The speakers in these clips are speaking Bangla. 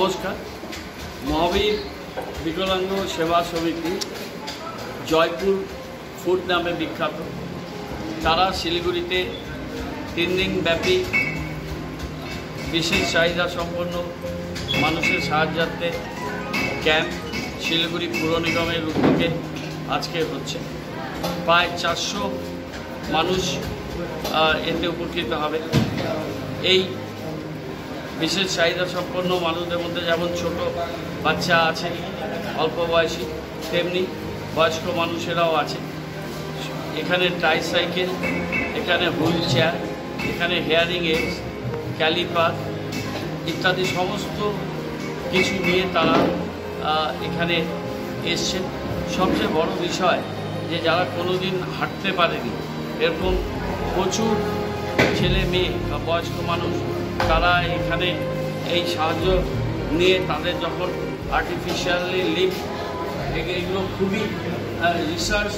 নমস্কার। মহাবীর বিকলাঙ্গ সেবা সমিতি জয়পুর ফুড নামে বিখ্যাত। তারা শিলিগুড়িতে 3 দিন ব্যাপী বিশেষ চাহিদা সম্পন্ন মানুষের সাহায্যার্থে ক্যাম্প শিলিগুড়ি পুর নিগমের উদ্যোগে আজকে হচ্ছে। প্রায় 400 মানুষ এতে উপকৃত হবে। এই বিশেষ চাহিদা সম্পন্ন মানুষদের মধ্যে যেমন ছোট বাচ্চা আছে, অল্প বয়সী, তেমনি বয়স্ক মানুষেরাও আছে। এখানে ট্রাইসাইকেল, এখানে হুইল চেয়ার, এখানে হেয়ারিং এইডস, ক্যালিপার ইত্যাদি সমস্ত কিছু নিয়ে তারা এখানে এসছেন। সবচেয়ে বড় বিষয় যে যারা কোনোদিন হাঁটতে পারেনি, এরকম প্রচুর ছেলে মেয়ে বা বয়স্ক মানুষ, তারা এখানে এই সাহায্য নিয়ে তাদের যখন আর্টিফিশিয়ালি লিফট এগুলো খুবই রিসার্চ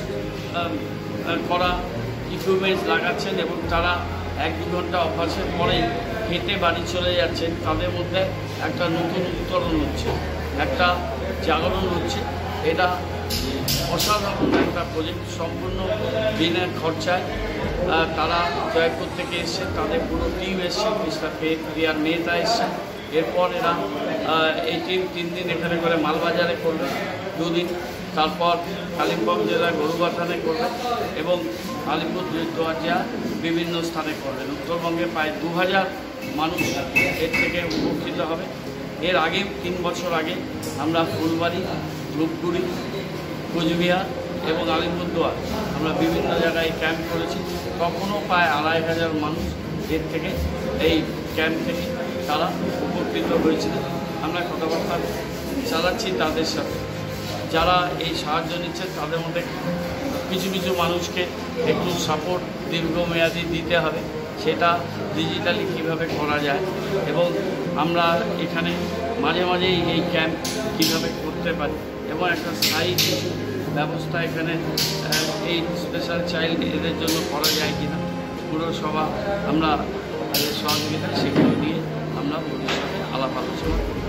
করা ইকুইপমেন্টস লাগাচ্ছেন এবং তারা 1-2 ঘন্টা অভ্যাসের পরেই হেঁটে বাড়ি চলে যাচ্ছেন। তাদের মধ্যে একটা নতুন উত্তরণ হচ্ছে, একটা জাগরণ হচ্ছে। এটা অসাধারণ একটা প্রজেক্ট, সম্পূর্ণ বিনা খরচায় তারা জয়পুর থেকে এসছে। তাদের পুরো টিম এসছে, মিস্টার প্রিয়ার মেয়েটা এসছে। এরপর এরা এই টিম 3 দিন এখানে করে মালবাজারে করবে, 2 দিন, তারপর কালিম্পং জেলার গরুবাথানে করবে এবং আলিপুর দুয়ারজিয়া বিভিন্ন স্থানে করবেন। উত্তরবঙ্গে প্রায় 2000 মানুষ এর থেকে উপকৃত হবে। এর আগে 3 বছর আগে আমরা ফুলবাড়ি, ধূপগুড়ি, কোচবিহার এবং আলিপুরদুয়ার আমরা বিভিন্ন জায়গায় ক্যাম্প করেছি। তখনও প্রায় 2500 মানুষ এর থেকে, এই ক্যাম্প থেকে তারা উপকৃত হয়েছিলেন। আমরা কথাবার্তা চালাচ্ছি তাদের সাথে। যারা এই সাহায্য নিচ্ছে তাদের মধ্যে কিছু কিছু মানুষকে একটু সাপোর্ট দীর্ঘমেয়াদী দিতে হবে, সেটা ডিজিটালি কিভাবে করা যায় এবং আমরা এখানে মাঝে মাঝেই এই ক্যাম্প কীভাবে করতে পারি এবং একটা স্থায়ী কিছু ব্যবস্থা এখানে এই স্পেশাল চাইল্ড এদের জন্য করা যায় কিনা পুরসভা আমরা সহযোগিতা সেগুলো নিয়ে আমরা ভবিষ্যতে আলাপ আলোচনা করি।